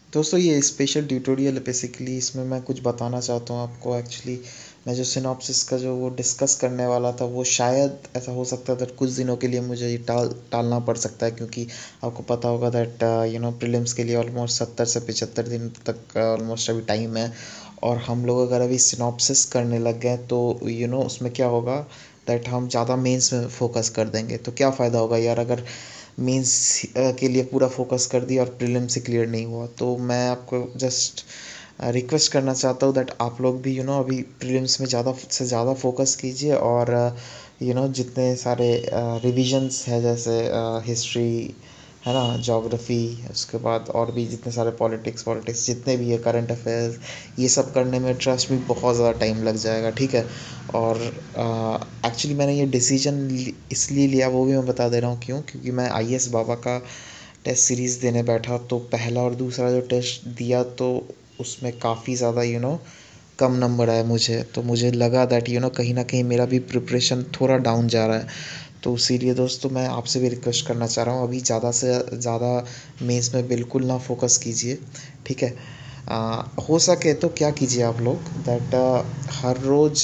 दोस्तों ये special tutorial है बेसिकली। इसमें मैं कुछ बताना चाहता हूँ आपको। एक्चुअली मैं जो सिनॉप्सिस का जो वो डिस्कस करने वाला था, वो शायद ऐसा हो सकता था कुछ दिनों के लिए मुझे ये टालना पड़ सकता है, क्योंकि आपको पता होगा दैट प्रीलिम्स के लिए ऑलमोस्ट 70 से 75 दिन तक ऑलमोस्ट अभी टाइम है। और हम लोग अगर अभी सिनॉप्सिस करने लग गए तो उसमें क्या होगा दैट हम ज़्यादा मेंस में फोकस कर देंगे। तो क्या फ़ायदा होगा यार, अगर मेंस के लिए पूरा फोकस कर दिया और प्रीलिम से क्लियर नहीं हुआ। तो मैं आपको जस्ट रिक्वेस्ट करना चाहता हूँ दैट आप लोग भी अभी प्रीलिम्स में ज़्यादा से ज़्यादा फोकस कीजिए। और जितने सारे रिविजन्स है, जैसे हिस्ट्री है ना, ज्योग्राफी, उसके बाद और भी जितने सारे पॉलिटिक्स जितने भी है, करंट अफेयर्स, ये सब करने में ट्रस्ट में बहुत ज़्यादा टाइम लग जाएगा, ठीक है। और एक्चुअली मैंने ये डिसीजन इसलिए लिया, वो भी मैं बता दे रहा हूँ क्यों। क्योंकि मैं आईएएस बाबा का टेस्ट सीरीज़ देने बैठा, तो पहला और दूसरा जो टेस्ट दिया तो उसमें काफ़ी ज़्यादा कम नंबर आए मुझे। तो मुझे लगा दैट कहीं ना कहीं मेरा भी प्रिपरेशन थोड़ा डाउन जा रहा है। तो इसीलिए दोस्तों मैं आपसे भी रिक्वेस्ट करना चाह रहा हूँ, अभी ज़्यादा से ज़्यादा मेंस में बिल्कुल ना फोकस कीजिए, ठीक है। हो सके तो क्या कीजिए आप लोग दैट हर रोज़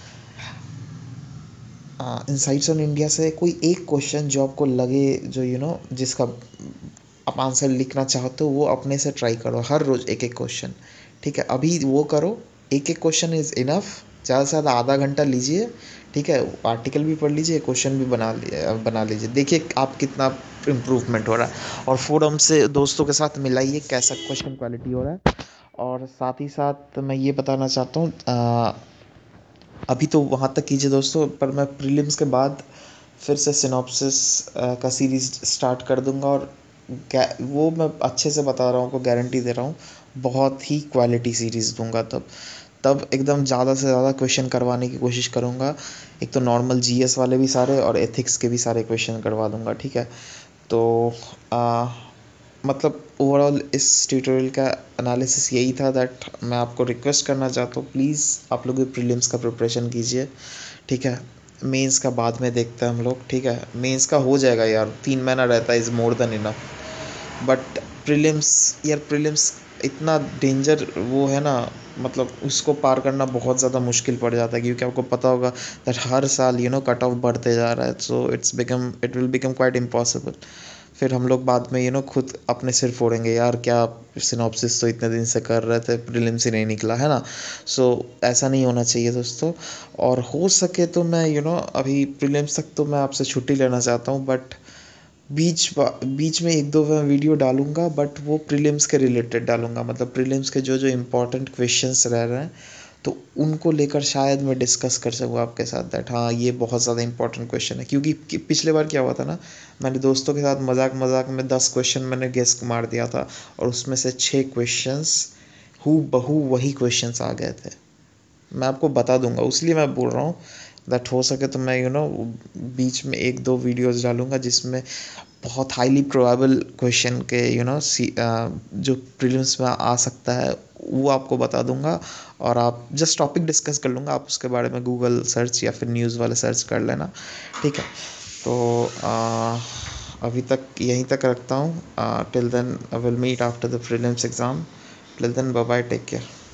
इनसाइट्स ऑन इंडिया से कोई एक क्वेश्चन जो आपको लगे, जो जिसका आप आंसर लिखना चाहते हो, वो अपने से ट्राई करो हर रोज़ एक एक क्वेश्चन, ठीक है। अभी वो करो, एक एक क्वेश्चन इज़ इनफ। ज़्यादा से ज़्यादा आधा घंटा लीजिए, ठीक है। आर्टिकल भी पढ़ लीजिए, क्वेश्चन भी बना लीजिए, देखिए आप कितना इम्प्रूवमेंट हो रहा है। और फोरम से दोस्तों के साथ मिलाइए कैसा क्वेश्चन क्वालिटी हो रहा है। और साथ ही साथ मैं ये बताना चाहता हूँ, अभी तो वहाँ तक कीजिए दोस्तों, पर मैं प्रीलिम्स के बाद फिर से सिनॉप्सिस का सीरीज़ स्टार्ट कर दूंगा। और वो मैं अच्छे से बता रहा हूँ, आपको गारंटी दे रहा हूँ, बहुत ही क्वालिटी सीरीज़ दूंगा। तब तब एकदम ज़्यादा से ज़्यादा क्वेश्चन करवाने की कोशिश करूँगा। एक तो नॉर्मल जीएस वाले भी सारे और एथिक्स के भी सारे क्वेश्चन करवा दूंगा, ठीक है। तो आ, मतलब ओवरऑल इस ट्यूटोरियल का एनालिसिस यही था दैट मैं आपको रिक्वेस्ट करना चाहता हूँ, प्लीज़ आप लोग भी प्रीलिम्स का प्रिपरेशन कीजिए, ठीक है। मेंस का बाद में देखते हैं हम लोग, ठीक है। मेंस का हो जाएगा यार, 3 महीना रहता है, is more than enough. But prelims, यार प्रीलिम्स इतना डेंजर वो है ना, मतलब उसको पार करना बहुत ज़्यादा मुश्किल पड़ जाता है, क्योंकि आपको पता होगा दैट हर साल कट ऑफ बढ़ते जा रहा है। So it will become quite impossible. फिर हम लोग बाद में खुद अपने सिर फोड़ेंगे, यार क्या सिनॉप्सिस तो इतने दिन से कर रहे थे, प्रीलिम्स ही नहीं निकला, है ना। सो ऐसा नहीं होना चाहिए दोस्तों। और हो सके तो मैं अभी प्रीलिम्स तक तो मैं आपसे छुट्टी लेना चाहता हूँ। बट बीच में एक दो मैं वीडियो डालूंगा, बट वो प्रीलिम्स के रिलेटेड डालूंगा। मतलब प्रीलिम्स के जो जो इम्पोर्टेंट क्वेश्चंस रह रहे हैं, तो उनको लेकर शायद मैं डिस्कस कर सकूँ आपके साथ दैट हाँ ये बहुत ज़्यादा इंपॉर्टेंट क्वेश्चन है। क्योंकि पिछले बार क्या हुआ था ना, मैंने दोस्तों के साथ मजाक मजाक में 10 क्वेश्चन मैंने गेस मार दिया था, और उसमें से 6 क्वेश्चंस हू बहू वही क्वेश्चंस आ गए थे। मैं आपको बता दूंगा, इसलिए मैं बोल रहा हूँ दैट हो सके तो मैं बीच में एक दो वीडियोस डालूंगा जिसमें बहुत हाईली प्रोबेबल क्वेश्चन के जो प्रीलिम्स में आ सकता है वो आपको बता दूंगा। और आप जस्ट टॉपिक डिस्कस कर लूँगा, आप उसके बारे में गूगल सर्च या फिर न्यूज़ वाले सर्च कर लेना, ठीक है। तो अभी तक यहीं तक रखता हूँ। Till then I will meet after the prelims exam. Till then bye bye, take care.